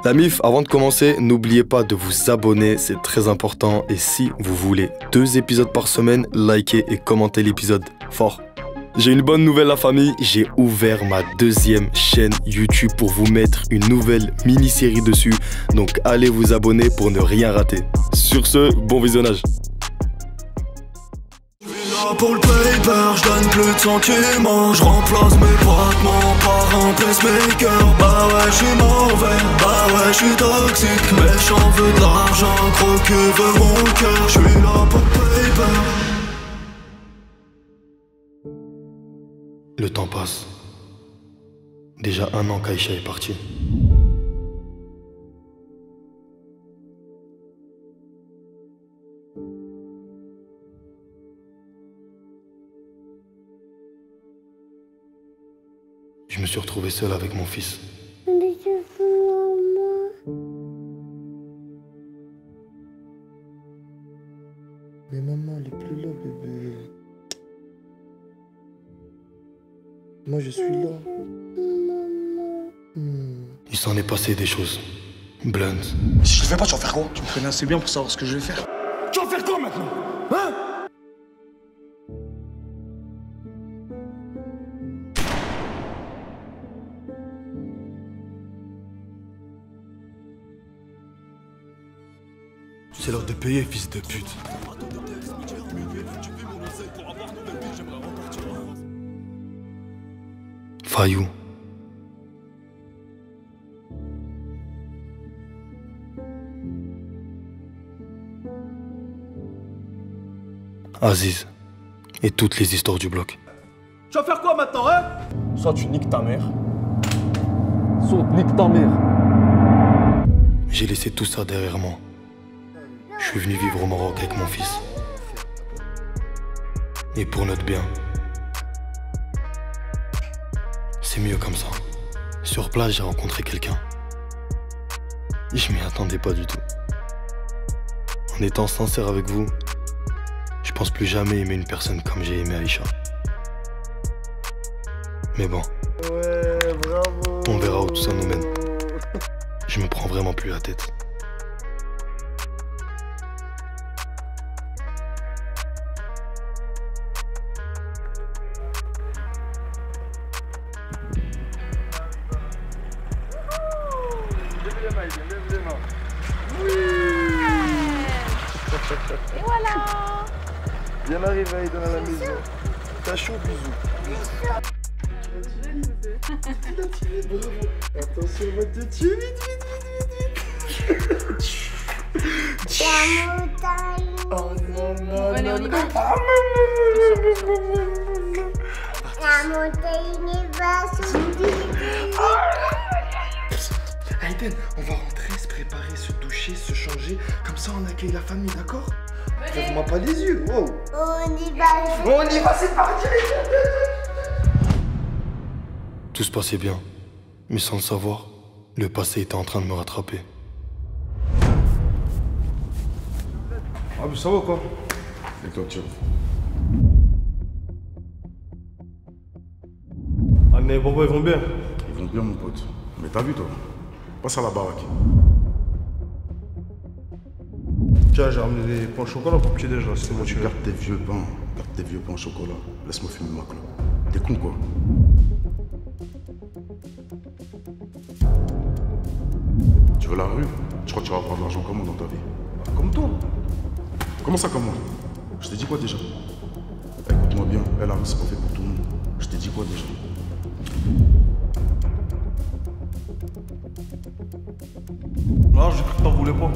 La MIF, avant de commencer, n'oubliez pas de vous abonner, c'est très important. Et si vous voulez 2 épisodes par semaine, likez et commentez l'épisode fort. J'ai une bonne nouvelle la famille, j'ai ouvert ma 2e chaîne YouTube pour vous mettre une nouvelle mini-série dessus. Donc allez vous abonner pour ne rien rater. Sur ce, bon visionnage. Pour le paper, j'donne plus de sentiments. J'remplace mes battements par un pacemaker. Bah ouais, j'suis mauvais, bah ouais, j'suis toxique. Méchant veut de l'argent, croqué veut mon cœur. J'suis là pour le paper. Le temps passe. Déjà 1 an qu'Aïcha est partie. Je me suis retrouvé seul avec mon fils. Mais je veux maman. Mais maman, elle est plus là, bébé. Moi, je suis là. Il s'en est passé des choses. Blunt. Si je le fais pas, tu vas faire quoi? Tu me connais assez bien pour savoir ce que je vais faire. Tu vas faire quoi maintenant? Hein? C'est l'heure de payer, fils de pute. Fayou. Aziz. Et toutes les histoires du bloc. Tu vas faire quoi maintenant, hein? Soit tu niques ta mère, soit tu niques ta mère. J'ai laissé tout ça derrière moi. Je suis venu vivre au Maroc avec mon fils. Et pour notre bien. C'est mieux comme ça. Sur place, j'ai rencontré quelqu'un. Je m'y attendais pas du tout. En étant sincère avec vous, je pense plus jamais aimer une personne comme j'ai aimé Aïcha. Mais bon. Ouais, bravo. On verra où tout ça nous mène. Je me prends vraiment plus la tête. Et voilà. Bien arrivé, Aïden, à la maison. T'as chaud, bisous. Attention, on va te tuer, vite. La montagne. Oh non, non, Allez, on y va. La montagne va s'ouvrir. Aïden, on va rentrer, se préparer, se doucher, se changer. Comme ça, on accueille la famille, d'accord? Ferme-moi pas les yeux, wow. On y va. On y va, c'est parti. Tout se passait bien. Mais sans le savoir, le passé était en train de me rattraper. Ah, mais ça va quoi? Et toi, tu Ah, mais pourquoi ils vont bien? Ils vont bien, mon pote. Mais t'as vu, toi? Passe à la baraque. Tiens, j'ai ramené des pains au chocolat pour petit déj là, c'était Tu motivé. gardes tes vieux pains. Garde tes vieux pains au chocolat. Laisse-moi fumer ma clope. T'es con, quoi? Tu veux la rue? Tu crois que tu vas avoir de l'argent comment dans ta vie? Comme toi. Comment ça, comment? Je t'ai dit quoi déjà? Écoute-moi bien, la rue, c'est pas fait pour tout le monde. Je t'ai dit quoi déjà? Là, j'ai cru que t'en voulais pas.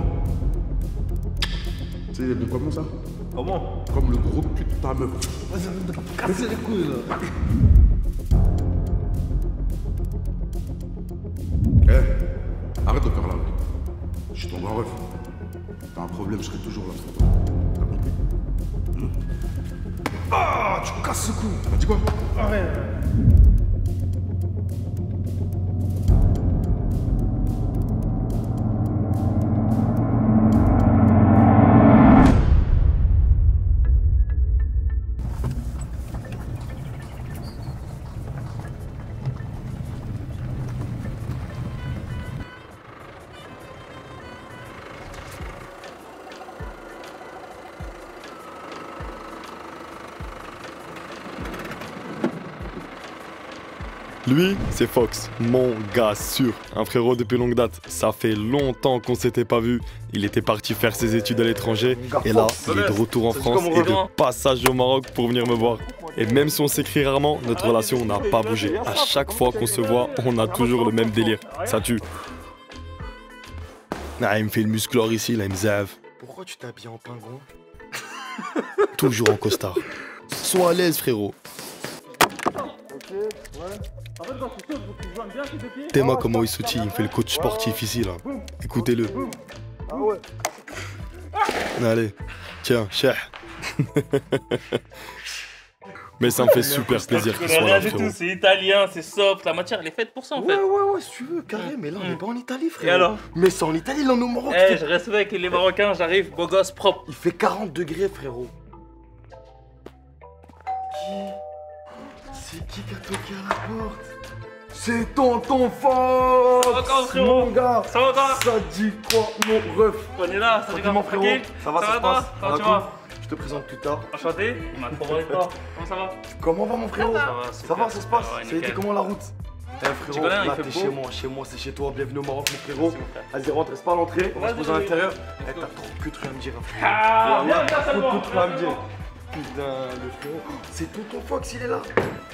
Tu sais, il est bien comment ça? Comment? Comme le gros cul de ta meuf. Vas-y, arrête de te casser les couilles là. Eh, arrête de faire la rue. Je suis ton grand ref. T'as un problème, je serai toujours là pour toi. T'as compris? Ah, tu casses ce cou. T'as dit quoi? Arrête. Lui, c'est Fox, mon gars sûr, un frérot depuis longue date. Ça fait longtemps qu'on s'était pas vu. Il était parti faire ses études à l'étranger et là, il est de retour en France et de passage au Maroc pour venir me voir. Et même si on s'écrit rarement, notre relation n'a pas bougé. À chaque fois qu'on se voit, on a toujours le même délire. Ça tue. Ah, il me fait le musclore ici, là, il me zave. Pourquoi tu t'habilles en pingouin? Toujours en costard. Sois à l'aise, frérot. Tema comment Isuchi, il me fait le coach sportif ici, là. Écoutez-le. Allez, tiens, cher. Mais ça me fait super plaisir qu'il soit là, frérot. C'est italien, c'est soft, la matière elle est faite pour ça en fait. Ouais, si tu veux, carré, mais là on est pas en Italie, frère. Et alors? Mais c'est en Italie, là on est au Maroc. Eh, je respecte les Marocains, j'arrive, beau gosse propre. Il fait 40 degrés, frérot. C'est qui a toqué à la porte? C'est tonton Fox. Ça va encore, frérot? Mon gars. Ça va encore? Ça dit quoi, mon ref? On est là, ça dit quoi, mon frérot? Ça va, ça se passe? Comment tu vas? Je te présente plus tard. Enchanté, on m'a trop parlé de toi. Comment ça va? Comment va mon frérot? Ça va, ça se passe? ouais, Ça a été comment la route? Eh frérot, connais, là il t'es fait chez beau. moi, c'est chez toi, bienvenue au Maroc mon frérot. Merci, mon frère. Vas-y rentre, reste pas à l'entrée, on va se poser à Vas-y. l'intérieur. Eh t'as trop que de trucs à me dire frérot. Ah, Voilà, viens, trop salut. de trucs à me dire. Putain le frérot, c'est tonton Fox, il est là.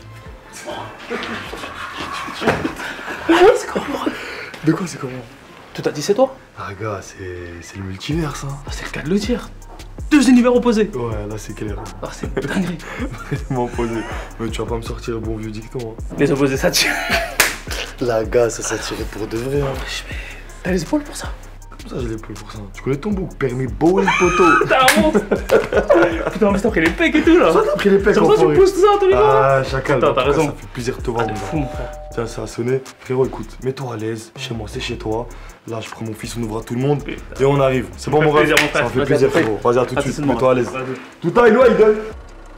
C'est comment? De quoi c'est comment? Tout a dit c'est toi? Ah gars, c'est le multivers ça. Ah, c'est le cas de le dire. Deux univers opposés. Ouais là c'est clair. Ah, c'est une dinguerie. Vraiment opposé. Mais tu vas pas me sortir un bon vieux dicton hein. Les opposés ça tire. La gars, ça s'attirait pour de vrai hein. T'as les épaules pour ça? Comme ça j'ai l'épaule pour ça. Tu connais ton bouc, permis beau et poteau. T'as la honte. Putain, mais t'as pris les pecs et tout là. Ça t'as pris les pecs C'est pour ça que tu pousses tout ça tous les jours. Ah chacal, Putain, t'as raison. ça fait plaisir de te voir Ah, mon t'es gars. fou mon frère. Tiens, ça a sonné. Frérot, écoute, mets-toi à l'aise. Chez moi, c'est chez toi. Là, je prends mon fils, on ouvre à tout le monde. Et on arrive. C'est bon, Ça mon fait ref? plaisir, mon frère. Ça me fait Vas-y, plaisir, à tout de frérot. Vas-y, à tout de À suite. tout de suite, Mets-toi à l'aise. vas-y. Tout à l'heure, il donne.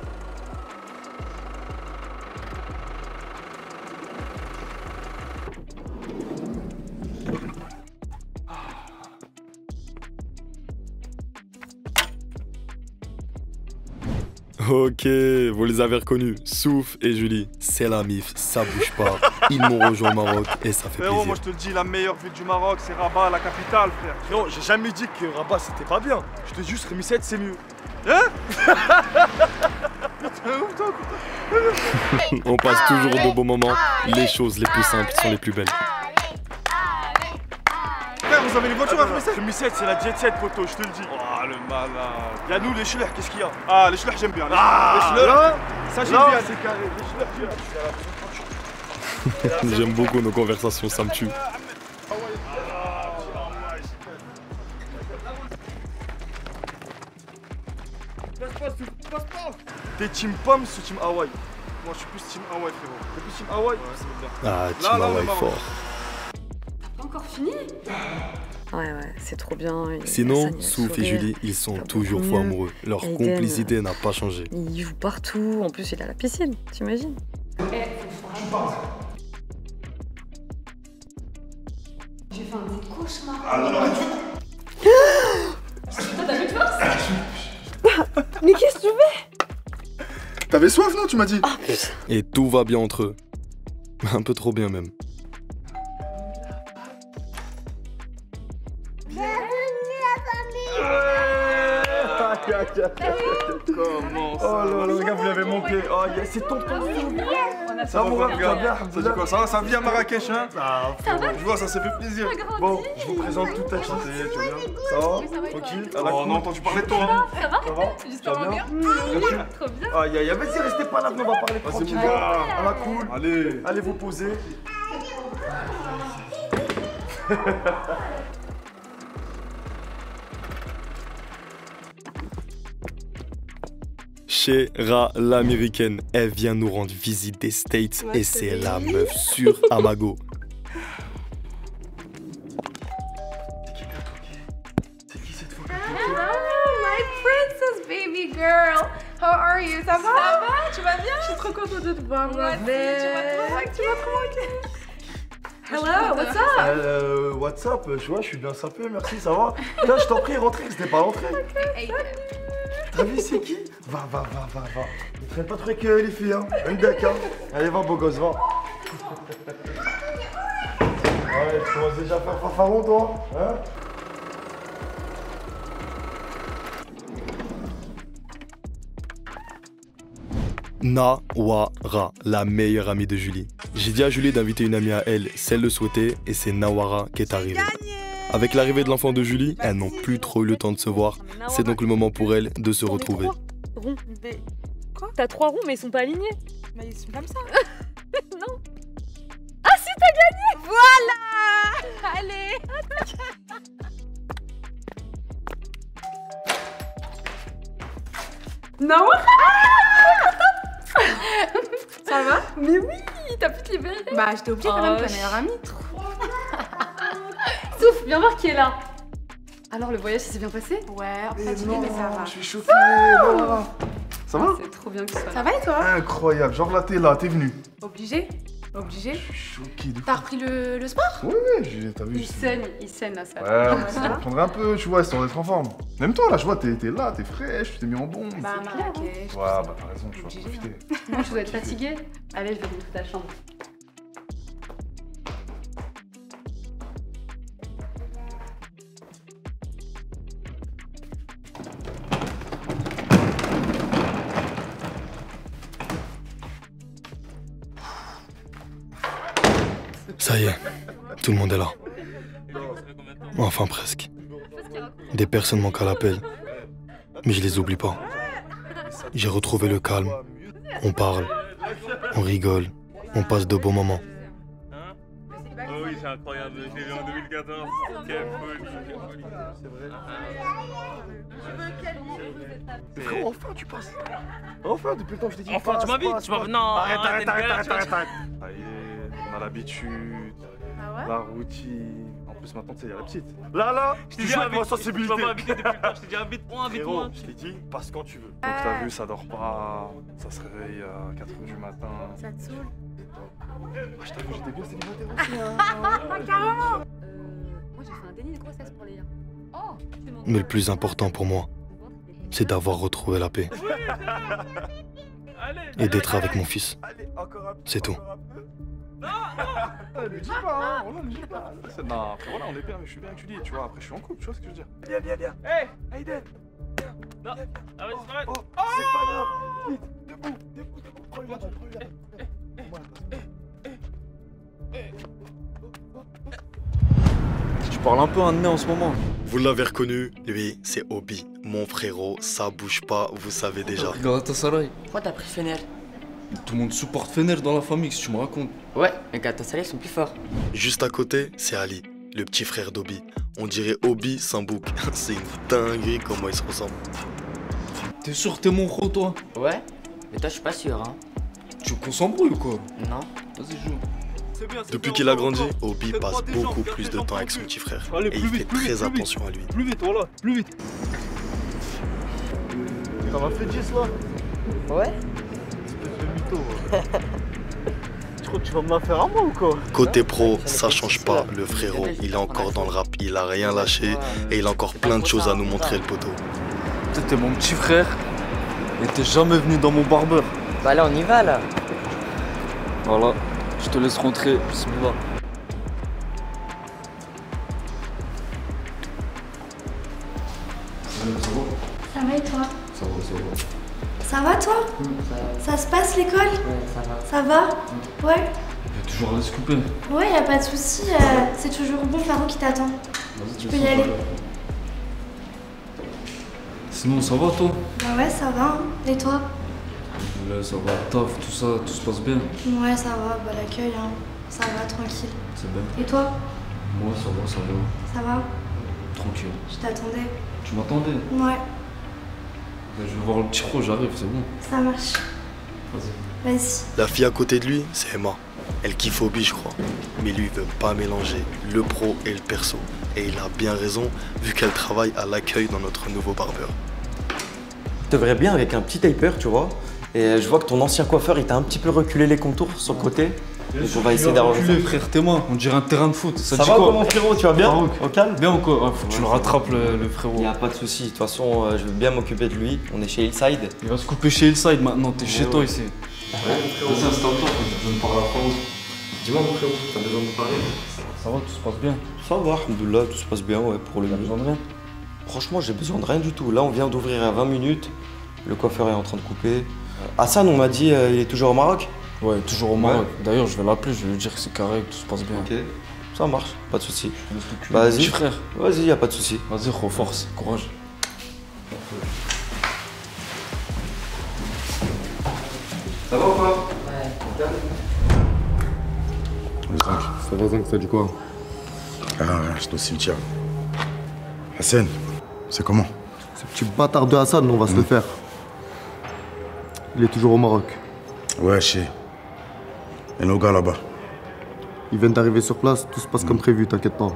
Ok, vous les avez reconnus. Souf et Julie, c'est la mif, ça bouge pas. Ils m'ont rejoint au Maroc et ça fait Frérot, plaisir. moi je te le dis, la meilleure ville du Maroc, c'est Rabat, la capitale, frère. Frérot, j'ai jamais dit que Rabat c'était pas bien. Je te dis juste Rémi 7 c'est mieux. On passe toujours de beaux moments. Les choses les plus simples sont les plus belles. Frère, vous avez les voitures à Rémi 7? Rémi 7 c'est la jet set, poteau, je te le dis. Oh, le malade. Y'a nous les schleurs, qu'est-ce qu'il y a? Ah, les schleurs, j'aime bien. Ah, les schleurs, là, ça j'aime là, bien. c'est carré. Les schleurs, J'aime beaucoup nos conversations, ça me tue. T'es team Poms ou team Hawaii? Moi je suis plus team Hawaii, frérot. T'es plus team Hawaii? Ouais, ça veut dire. Ah, Là, Team on est Hawaii Maroc. fort. Encore fini? Ouais, c'est trop bien. Sinon, Hassan, il a Souf et sourire. Julie, ils sont Ça va toujours beaucoup fous mieux. amoureux. Leur Aiden, complicité n'a pas changé. Il joue partout. En plus, il a la piscine, t'imagines? J'ai fait un petit cauchemar. Mais qu'est-ce que tu fais? T'avais soif non, tu m'as dit? Et tout va bien entre eux. Un peu trop bien même. Comment Oh là là, les gars, vous l'avez manqué. Oh, c'est tonton. Ça va, mon ref, tu vas bien? Ça dit quoi? Ça vit à Marrakech, hein? Ah, Je vois, ça s'est fait plaisir. bon, je vous présente tout à chanter, tu vas bien? Ça va? Tranquille? À la Oh, cool? on a entendu parler de toi. Hein. Ça va? J'espère Tu vas bien? Trop bien. Aïe, aïe, aïe, vas-y, restez pas là, on va parler tranquille. mon gars. À la cool. Allez. Allez vous poser. Chéra l'américaine, elle vient nous rendre visite des States et c'est la meuf sur Amago. C'est qui cette fois? Hello, my princess baby girl. How are you? Ça va? Ça va? Tu vas bien? Je suis trop contente de te voir, ma belle. Tu vas trop manquer. Hello, what's up? What's up? Je vois, je suis bien sapé, merci, ça va? Là, je t'en prie, rentrez, c'était pas rentré. Hey. T'as vu c'est qui? Va. Ne traîne pas trop avec les filles, hein. Un deck, hein. Allez, va, beau gosse, va. Ouais, tu commences déjà à faire fanfaron, toi, hein? Nawara, la meilleure amie de Julie. J'ai dit à Julie d'inviter une amie à elle si elle le souhaitait et c'est Nawara qui est arrivée. Avec l'arrivée de l'enfant de Julie, elles n'ont plus trop eu le temps de se voir. C'est donc le moment pour elles de se retrouver. Ronds. Des... Quoi? T'as 3 ronds mais ils sont pas alignés. Mais ils sont comme ça. Non. Ah si, t'as gagné. Voilà. Allez. Non. Ça va? Mais oui, t'as pu te libérer. Bah j'étais obligée quand même, ta meilleure amie. Souffle, viens voir qui est là. Alors le voyage, ça s'est bien passé? Ouais, Mais fatiguée non, mais ça va. je suis choqué. Là. Ça va? C'est trop bien que tu sois là. Ça va et toi? Incroyable, genre là, t'es venu. Obligée? Obligée? Je suis choqué de fou. T'as repris le sport? Ouais, t'as vu. Il saigne la salle. Ouais, on va prendre un peu, tu vois, histoire d'être en forme. Même toi, là, je vois, t'es là, t'es fraîche, tu t'es mis en bon. Bah Marrakech. Ouais, bah t'as raison, tu vas Obligée, profiter. Moi, je dois être fatiguée. Allez, je vais montrer ta chambre. Ça y est, tout le monde est là. Enfin presque. Des personnes manquent à l'appel, mais je les oublie pas. J'ai retrouvé le calme. On parle, on rigole, on passe de beaux moments. Oh oui, c'est incroyable, je l'ai vu en 2014. Quelle folie. C'est vrai. Mais frérot, enfin tu passes. Enfin, depuis le temps que je t'ai dit. Enfin, tu m'invites, tu m'invites. Non, Arrête. Ça y est, on a l'habitude, Ah ouais? la routine. En plus, maintenant, tu sais, il y a la petite. Là, tu joues avec ma sensibilité. Tu m'as pas invité depuis le temps, je t'ai dit invite-moi, Frérot, invite-moi. je t'ai dit, passe quand tu veux. Donc, t'as vu, ça dort pas, ça se réveille à 4h du matin. Ça te saoule? Ah, je t'avoue, j'étais bien célibataire aussi. Hein. Carrément! Moi, j'ai fait un déni de grossesse pour Léa. Oh, Mais le plus important pour moi, c'est d'avoir retrouvé la paix et d'être avec mon fils. Allez, encore un peu. C'est tout. encore un peu. Non, ne dis pas, hein, ne dis pas. Non, frérot, là, on est bien, je suis bien avec Julie, tu vois, après, je suis en couple, tu vois ce que je veux dire. Viens. Hey, Aiden. Non, arrête, arrête. Oh, c'est pas grave. Vite, debout. Prends une bâton. Tu parles un peu un nez en ce moment. Vous l'avez reconnu, lui, c'est Obi, mon frérot, ça bouge pas, vous savez déjà. Galatasaray. Pourquoi t'as pris Fener? Tout le monde supporte Fener dans la famille, si tu me racontes. Ouais, les Galatasaray sont plus forts. Juste à côté, c'est Ali, le petit frère d'Obi. On dirait Obi sans bouc. C'est une dinguerie comment ils se ressemblent. T'es sûr que t'es mon gros, toi? Ouais, mais toi je suis pas sûr, hein. Tu veux qu'on s'embrouille ou quoi? Non. Vas-y, joue. Depuis qu'il a grandi, Obi passe beaucoup plus de temps avec son petit frère. Allez, Et il fait très attention à lui. Plus vite, voilà, plus vite. T'en as fait 10 là? Ouais? Espèce de mytho. Tu crois que tu vas me la faire à moi ou quoi? Côté pro, ça change pas. Le frérot, il est encore dans le rap, il a rien lâché et il a encore plein de choses à nous montrer, le poteau. T'es mon petit frère et t'es jamais venu dans mon barbeur. Bah là on y va là. Voilà, je te laisse rentrer, bismillah. Ça va et toi? Ça va. Ça va toi? Ça se passe l'école? Ouais, ça va. Ça va? Ouais? Il va toujours aller se couper. Ouais, y a pas de souci. C'est toujours bon, Faro qui t'attend. Vas-y, Tu peux y aller. Sinon, ça va toi? Bah ouais, ça va. Hein. Et toi? Là, ça va, taf, tout ça, tout se passe bien. Ouais, ça va. Bah l'accueil, hein. Ça va, tranquille. C'est bien. Et toi? Moi, ça va. Ça va? Tranquille. Je t'attendais. Tu m'attendais? Ouais, Je vais voir le petit pro, j'arrive, c'est bon. ça marche. Vas-y. Vas-y. La fille à côté de lui, c'est Emma. Elle kiffe Obi, je crois. Mais lui, il veut pas mélanger le pro et le perso. Et il a bien raison, vu qu'elle travaille à l'accueil dans notre nouveau barbeur. Je te verrais bien avec un petit taper, tu vois. Et je vois que ton ancien coiffeur, il t'a un petit peu reculé les contours sur le côté. Donc on va essayer d'arranger ça. Frère, t'es moi, on dirait un terrain de foot. Ça dit va quoi? comment frérot, tu vas bien? Au calme? Bien ou quoi? Faut que tu le rattrapes le frérot. Y a pas de souci. De toute façon, je vais bien m'occuper de lui. On est chez Hillside. Il va se couper chez Hillside maintenant, t'es chez toi ici. Ouais, Vas-y, installe-toi, je me parle à la France. Dis-moi mon frérot, t'as besoin de parler? Ça va, tout se passe bien. Ça va, alhamdoulilah, tout se passe bien, ouais, pour le T'as besoin de rien? Franchement, j'ai besoin de rien du tout. Là, on vient d'ouvrir à 20 minutes. Le coiffeur est en train de couper. Hassan, on m'a dit, il est toujours au Maroc? Ouais, toujours au Maroc. D'ailleurs, je vais l'appeler, je vais lui dire que c'est carré, que tout se passe bien. Ok, ça marche, pas de soucis. Vas-y. Vas-y, Frère. Vas-y, y a pas de soucis. Vas-y, force, courage. Ça va ou quoi? Ça va, Zang, t'as dit quoi? Ah ouais, j'étais au cimetière. Hassan, c'est comment? Ce petit bâtard de Hassan, on va se le faire. Il est toujours au Maroc. Ouais, je sais. Et nos gars là-bas? Ils viennent d'arriver sur place, tout se passe comme prévu, t'inquiète pas.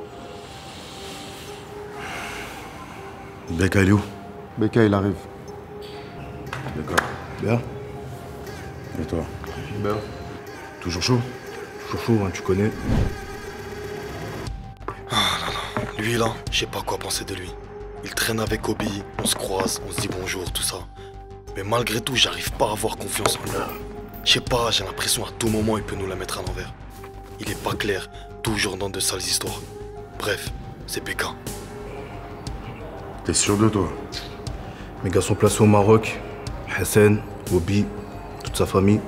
Beka, il est où? Beka, il arrive. D'accord. Bien? Et toi? Bien. Toujours chaud? Toujours chaud, hein, tu connais. Lui là, je sais pas quoi penser de lui. Il traîne avec Obi, on se croise, on se dit bonjour, tout ça. Mais malgré tout, j'arrive pas à avoir confiance en lui. Je sais pas, j'ai l'impression à tout moment il peut nous la mettre à l'envers. Il est pas clair, toujours dans de sales histoires. Bref, c'est Beka. T'es sûr de toi? Mes gars sont placés au Maroc. Hassan, Obi, toute sa famille.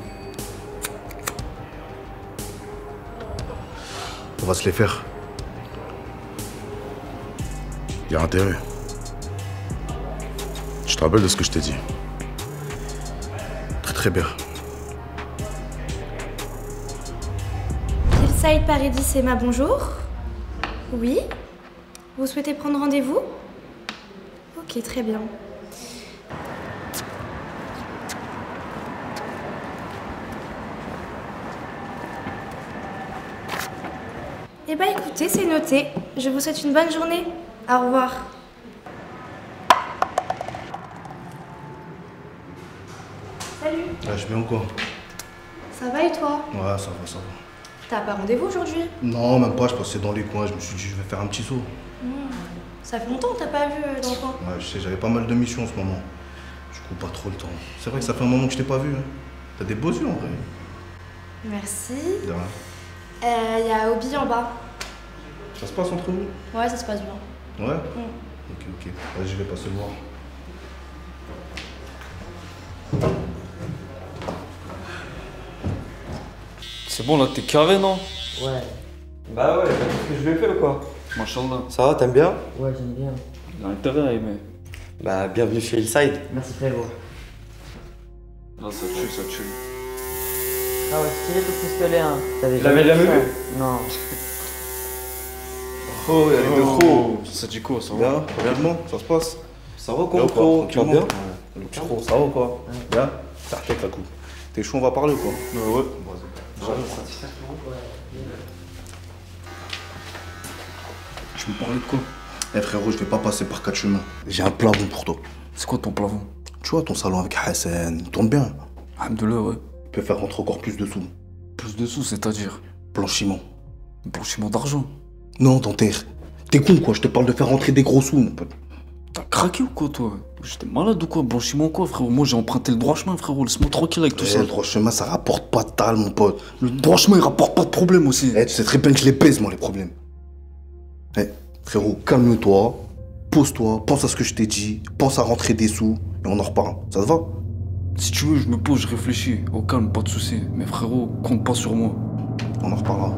On va se les faire. Y a intérêt. Je te rappelle de ce que je t'ai dit. Très bien. Hillside Paradis, c'est ma bonjour. Oui? Vous souhaitez prendre rendez-vous? Ok, très bien. Eh ben écoutez, c'est noté. Je vous souhaite une bonne journée. Au revoir. Salut. Ouais, je viens ou quoi? Ça va et toi? Ouais, ça va, ça va. T'as pas rendez-vous aujourd'hui? Non, même pas, je passais dans les coins, je me suis dit je vais faire un petit saut. Ça fait longtemps que t'as pas vu dans le coin. Ouais, je sais, j'avais pas mal de missions en ce moment. Du coup, pas trop le temps. C'est vrai que ça fait un moment que je t'ai pas vu. Hein. T'as des beaux yeux en vrai. Merci. De rien. Y a Obi en bas. Ça se passe entre vous? Ouais, ça se passe bien. Ouais? Ok, ok. Vas-y, je vais passer le voir. C'est bon, là, t'es carré, non? Ouais. Bah ouais, t'as vu ce que je lui ai fait ou quoi? Machallah. Ça va, t'aimes bien? Ouais, j'aime bien. Il a intérêt à aimer. Bah, bienvenue chez Hillside. Merci frérot. Là, ça tue, ça tue. Ah ouais, stylé ton pistolet, hein. Tu l'avais jamais vu? Non. Oh, il y a les deux trop. Ça dit quoi, ça va? Bien, rapidement, ça se passe. Ça va quoi, frérot? Tu vas bien? Le petit trop, ça va ou quoi? Bien? Ça tête la coupe. T'es chaud, on va parler ou quoi? Ouais. Tu me parlais de quoi? Eh frérot, je vais pas passer par quatre chemins. J'ai un plafond pour toi. C'est quoi ton plafond? Tu vois ton salon avec Hassan, il tourne bien. Alhamdoulilah, ouais. Il peut faire rentrer encore plus de sous. Plus de sous, c'est-à-dire? Blanchiment. Blanchiment d'argent. Non, dentaire. T'es con quoi, je te parle de faire rentrer des gros sous, mon pote. T'as craqué ou quoi, toi? J'étais malade ou quoi? Blanchiment quoi, frérot? Moi, j'ai emprunté le droit chemin, frérot. Laisse-moi tranquille avec tout ça. Le droit chemin, ça rapporte pas de tal, mon pote. Le droit chemin, il rapporte pas de problème aussi. Eh, tu sais très bien que je les pèse, moi, les problèmes. Eh, frérot, calme-toi, pose-toi, pense à ce que je t'ai dit, pense à rentrer des sous, et on en reparle. Ça te va? Si tu veux, je me pose, je réfléchis. Au calme, pas de soucis. Mais frérot, compte pas sur moi. On en reparlera.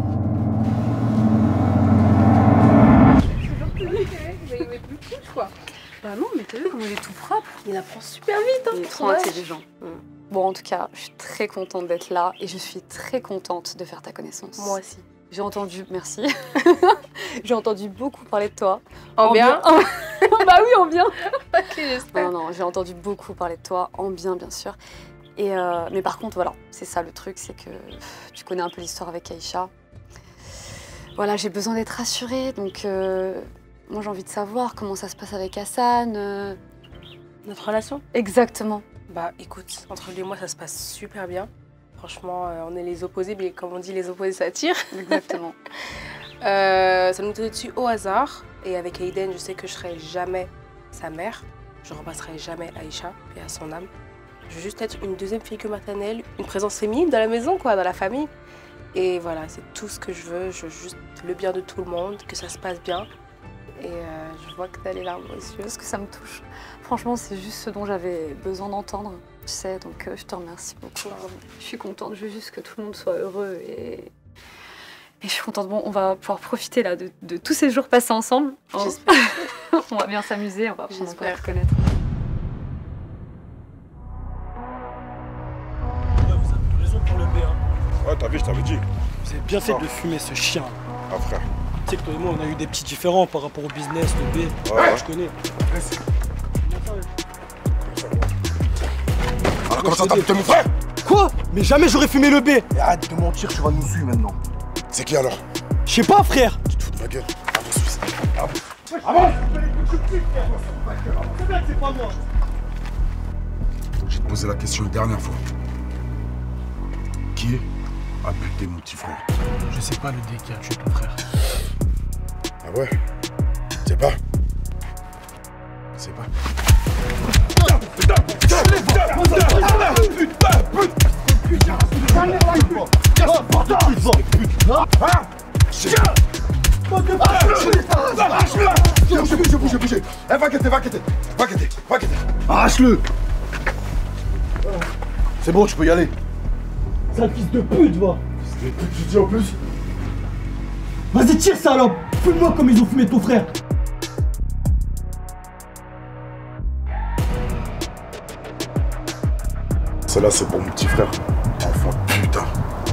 Mais plus cool, quoi. Bah non, mais t'as vu comment il est tout propre? Il apprend super vite, hein. Il est trop intelligent. Bon, en tout cas, je suis très contente d'être là et je suis très contente de faire ta connaissance. Moi aussi. J'ai entendu, merci. J'ai entendu beaucoup parler de toi. En bien. Bah oui, en bien. Ok, j'espère. Non, j'ai entendu beaucoup parler de toi, en bien, bien sûr. Et mais par contre, voilà, c'est ça le truc, c'est que tu connais un peu l'histoire avec Aïcha. Voilà, j'ai besoin d'être rassurée, donc moi j'ai envie de savoir comment ça se passe avec Hassan. Notre relation? Exactement. Bah écoute, entre lui et moi ça se passe super bien. Franchement, on est les opposés, mais comme on dit, les opposés s'attirent. Exactement. Ça nous tombait dessus au hasard. Et avec Aiden, je sais que je serai jamais sa mère. Je remplacerai jamais Aïcha, et à son âme. Je veux juste être une deuxième figure maternelle, une présence féminine dans la maison, quoi, dans la famille. Et voilà, c'est tout ce que je veux. Je veux juste le bien de tout le monde, que ça se passe bien. Et je vois que t'as les larmes aux yeux. Parce que ça me touche. Franchement, c'est juste ce dont j'avais besoin d'entendre. Tu sais, donc je te remercie beaucoup. Je suis contente, je veux juste que tout le monde soit heureux et je suis contente. Bon, on va pouvoir profiter là de tous ces jours passés ensemble. J'espère. On va bien s'amuser, on va apprendre un peu à se connaître. Vous avez raison pour le B. Ouais, t'as vu, je t'avais dit. Vous avez bien fait de fumer ce chien. Ah, frère. Tu sais que toi et moi, on a eu des petits différends par rapport au business, le B. Ouais. Je connais. Alors comment ça t'as buté mon frère? Quoi? Mais jamais j'aurais fumé le B. Et arrête de mentir, tu vas nous suivre maintenant. C'est qui alors? Je sais pas, frère. Tu te fous de ma gueule. Avance, avance. Avance. C'est bien que c'est pas moi. Je vais te poser la question une dernière fois. Qui a buté mon petit frère? Je sais pas le D qui a tué ton frère. Ah ouais? Tu sais pas? Tu sais pas? Bougez. Eh, va quitter. Arrache-le. C'est bon, tu peux y aller. Sale fils de pute, va. Fils de pute, tu dis en plus? Vas-y, tire, salope. Fume-moi comme ils ont fumé ton frère. Celle-là, c'est pour mon petit frère. Enfant de putain.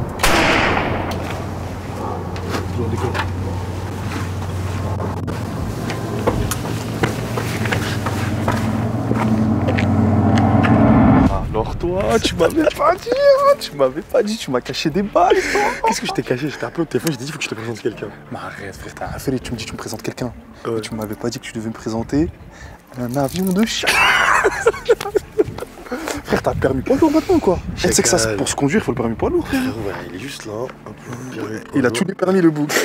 Alors toi, tu m'avais pas dit, tu m'as caché des balles. Qu'est-ce que je t'ai caché? Je t'ai appelé au téléphone, je t'ai dit faut que je te présente quelqu'un. Mais arrête frère, t'as rien fait, tu me dis que tu me présentes quelqu'un. Ouais. Tu m'avais pas dit que tu devais me présenter un avion de chat. Frère, t'as le permis poids lourd maintenant quoi? Tu sais que ça, pour se conduire, il faut le permis poids lourd. Frère, ouais, il est juste là. Il a tous les permis le bouc.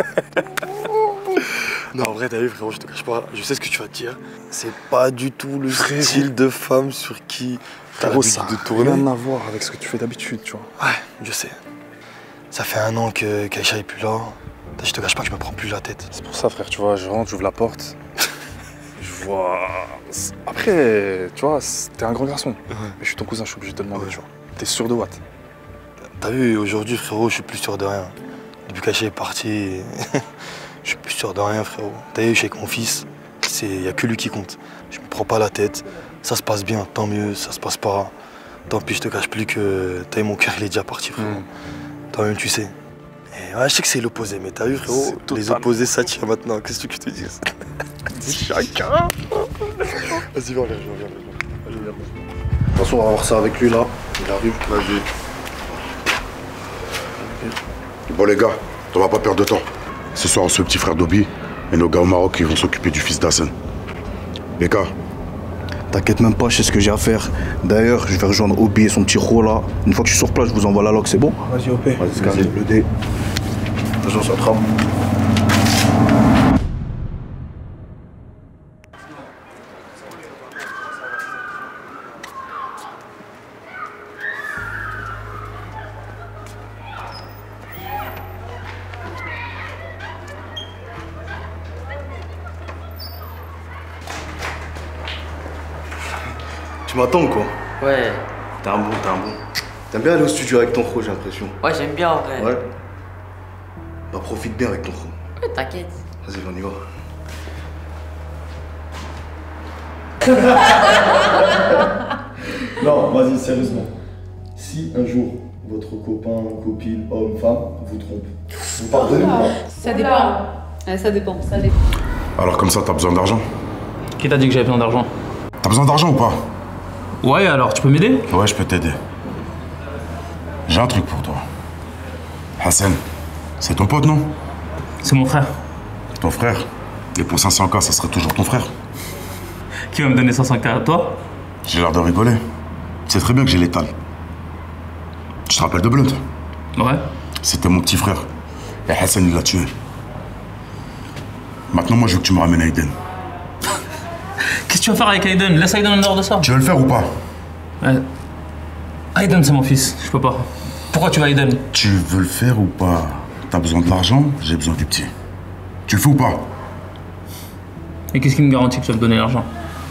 Non, en vrai, t'as vu, frérot, je te cache pas, je sais ce que tu vas te dire. C'est pas du tout le style de femme sur qui t'as l'habitude de tourner. Ça n'a rien à voir avec ce que tu fais d'habitude, tu vois. Ouais, je sais. Ça fait 1 an que Kaïcha est plus là. Je te cache pas que je me prends plus la tête. C'est pour ça, frère, tu vois, je rentre, j'ouvre la porte. Je vois. Après, tu vois, t'es un grand garçon. Mais je suis ton cousin, je suis obligé de te demander, tu vois. T'es sûr de what? T'as vu, aujourd'hui, frérot, je suis plus sûr de rien. Depuis qu'Aïcha est parti, je suis plus sûr de rien, frérot. T'as vu, je suis avec mon fils, y a que lui qui compte. Je me prends pas la tête. Ça se passe bien, tant mieux, ça se passe pas. Tant pis, je te cache plus que t'as vu, mon cœur, il est déjà parti, frérot. Toi-même, tu sais. Et ouais, je sais que c'est l'opposé, mais t'as vu, frérot, les opposés s'attirent maintenant. Qu'est-ce que je te dis? Chacun. Vas-y, viens. De toute façon, on va voir ça avec lui là. Il arrive. Vas-y. Bon les gars, on va pas perdre de temps. Ce soir, on se fait petit frère d'Obi et nos gars au Maroc qui vont s'occuper du fils d'Hassan. Les gars. T'inquiète même pas, je sais ce que j'ai à faire. D'ailleurs, je vais rejoindre Obi et son petit Ro là. Une fois que je suis sur place, je vous envoie la log, c'est bon? Vas-y, OP. Vas-y, le dé. Faisons ça trame. Tu m'attends ou quoi? Ouais. T'es un bon. T'aimes bien aller au studio avec ton Ro, j'ai l'impression. Ouais, j'aime bien en vrai. Ouais. Bah profite bien avec ton Ro. Ouais, t'inquiète. Vas-y, on y va. Non, vas-y, sérieusement. Si un jour, votre copain, copine, homme, femme, vous trompe, vous pardonnez ou pas? Ça dépend. Ça dépend. Alors comme ça, t'as besoin d'argent? Qui t'a dit que j'avais besoin d'argent? T'as besoin d'argent ou pas? Ouais, alors tu peux m'aider? Ouais, je peux t'aider. J'ai un truc pour toi. Hassan, c'est ton pote, non? C'est mon frère. Ton frère? Et pour 500K, ça serait toujours ton frère? Qui va me donner 500K à toi? J'ai l'air de rigoler. Tu sais très bien que j'ai l'étal. Tu te rappelles de Blunt? Ouais. C'était mon petit frère. Et Hassan, il l'a tué. Maintenant, moi, je veux que tu me ramènes Aiden. Qu'est-ce que tu vas faire avec Aiden? Laisse Aiden en dehors de ça. Tu veux le faire ou pas? Aiden, c'est mon fils. Je peux pas. quoi tu vas, Aiden? Tu veux le faire ou pas? T'as besoin de l'argent, j'ai besoin du petit. Tu le fais ou pas? Et qu'est-ce qui me garantit que tu vas me donner l'argent?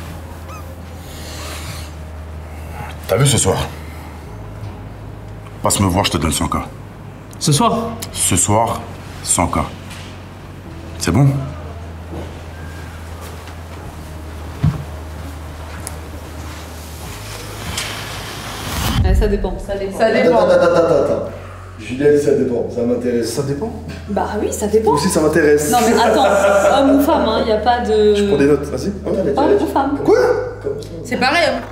T'as vu ce soir? Passe me voir, je te donne 100K. Ce soir? Ce soir, 100K. C'est bon? Ça dépend, ça dépend. Ça dépend. Attends. Juliette, ça dépend, ça m'intéresse. Ça dépend? Bah oui, ça dépend. Moi aussi, ça m'intéresse. Non mais attends, homme ou femme, il n'y a pas de... Je prends des notes, vas-y. Homme ou femme. Quoi? C'est pareil. Hein.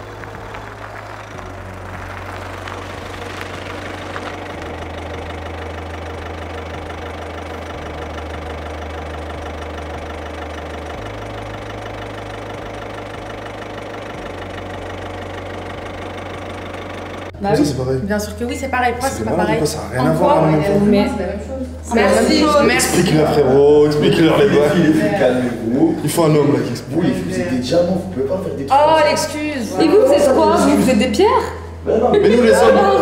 Bah ça oui. c'est pareil. Bien sûr que oui, c'est pareil. Pourquoi c'est pas marrant, pareil? pourquoi ça a rien à voir, la même chose. Mais... C'est la même chose. Merci. Explique-leur frérot, explique-leur les bails. Les filles, calmez-vous. Il faut un homme là qui explique. Vous, les filles, vous êtes des diamants, vous pouvez pas faire des trucs. Oh, comme ça. l'excuse. Et vous êtes quoi? Vous êtes des pierres? Mais non, Mais nous les hommes.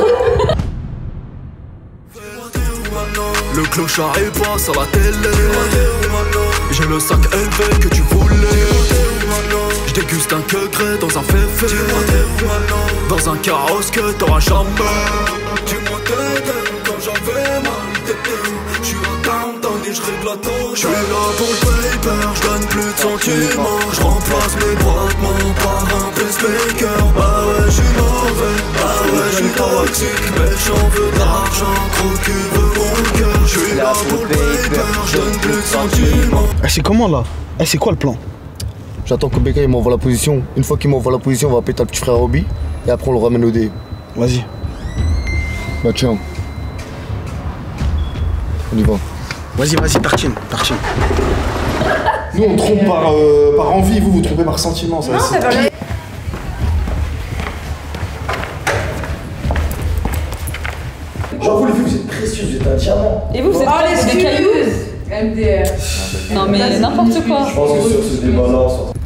Le clochard est passe à la télé. J'ai le sac élevé que tu voulais. Je déguste un quegré dans un féfé. Dans un carrosse que t'auras jamais. Dis-moi t'aider quand j'avais mal t'aider. J'suis un downtown et j'règle la tâche. J'suis là pour le paper, j'donne plus de sentiments. J'remplace mes battements par un pacemaker. Bah ouais j'suis mauvais, bah ouais j'suis toxique. Méchant veut de l'argent, gros cul veut mon cœur. J'suis là pour le paper, j'donne plus de sentiments. C'est comment là? C'est quoi le plan? J'attends que Becca il m'envoie la position. Une fois qu'il m'envoie la position, on va péter le petit frère Roby. Et après on le ramène au dé. Vas-y. Bah tiens. On y va. Vas-y, tartine. Nous on trompe par envie, vous trompez par sentiment. Ça, Non, c'est pas vrai. Genre vous les filles, vous êtes précieux, vous êtes un diamant. Et vous êtes quoi, des cailloux? MDR. Non mais n'importe quoi. Je pense que sur ce débat-là, on s'en...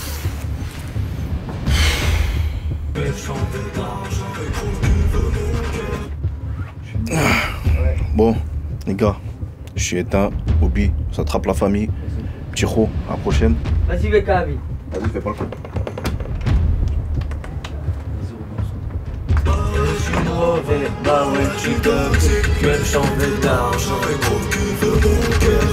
Bon, les gars, je suis éteint. Obi, ça attrape la famille. Petit Ro, à la prochaine. Vas-y, Becca, Abi. Vas-y, fais pas le coup. Bah ouais, tu toxique, même j'en veux de l'argent et gros cul veut mon cœur.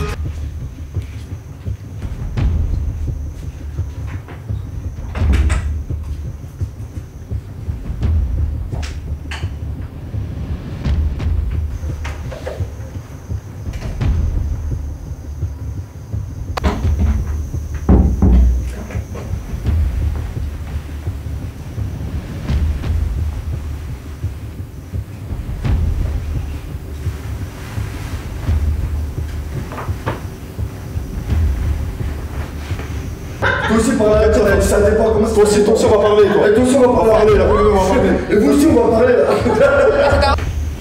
Toi aussi parler, ça dépend comment ça. Toi aussi, on va parler quoi. Et toi aussi on va parler là. Et vous aussi on va parler là.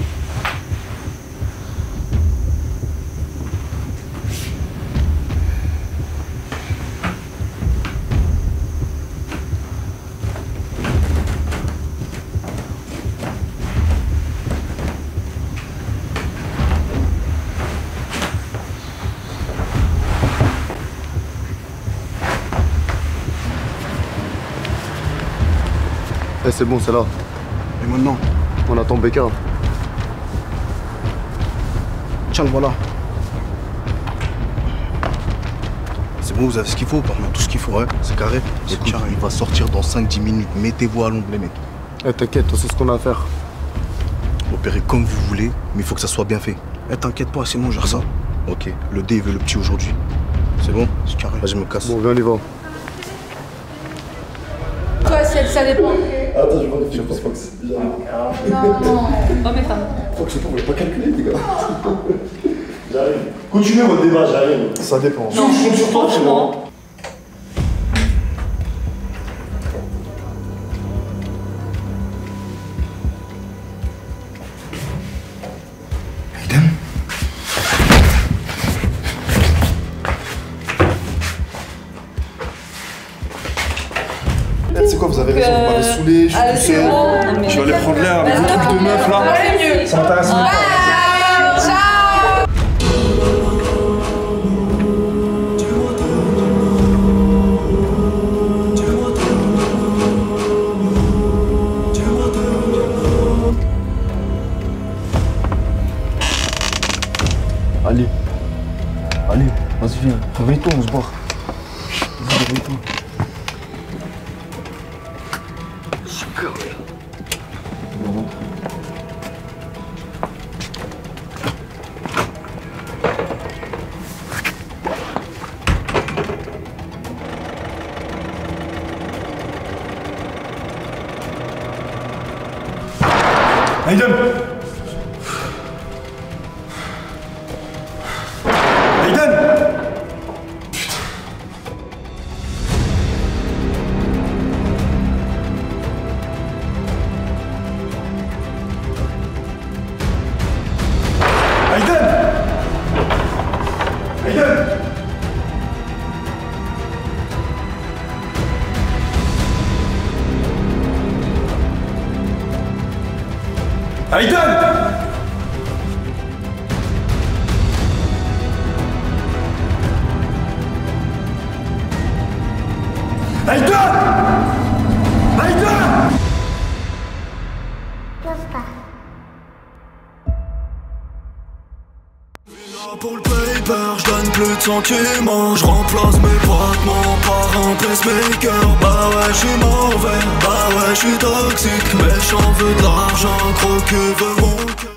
C'est bon, c'est là. Et maintenant? On attend Becca. Tiens, le voilà. C'est bon, vous avez ce qu'il faut, parmi tout ce qu'il faut, hein. C'est carré. Écoute, il va sortir dans 5-10 minutes. Mettez-vous à l'ombre, les mecs. T'inquiète, c'est ce qu'on a à faire. Opérez comme vous voulez, mais il faut que ça soit bien fait. T'inquiète pas, c'est bon, je gère ça. Ok, le dé il veut le petit aujourd'hui. C'est bon? C'est carré. Vas-y, je me casse. Bon, viens, on y va. Toi, ça dépend. Attends, je pense pas que c'est déjà. Non. Homme et femme. Faut que je sais pas, vous voulez pas calculer, les gars. J'arrive. Continuez votre débat, j'arrive. Ça dépend. Non, franchement. sais quoi, vous avez raison, vous m'avez saoulé, je suis tout seul. Je vais aller prendre l'air avec vos trucs de meuf là. Ça m'intéresse pas. Allez. Allez, vas-y, viens. Réveille-toi, on se barre. Vas-y, réveille-toi. Aiden! Aiden! Aiden! Aiden! Aiden! Aiden! Aiden! Pour le paper, je donne plus de sentiments. Je remplace mes battements par un pacemaker. Bah ouais, je suis mauvais, bah ouais, je suis toxique. Méchant veut de l'argent, croque veut mon cœur.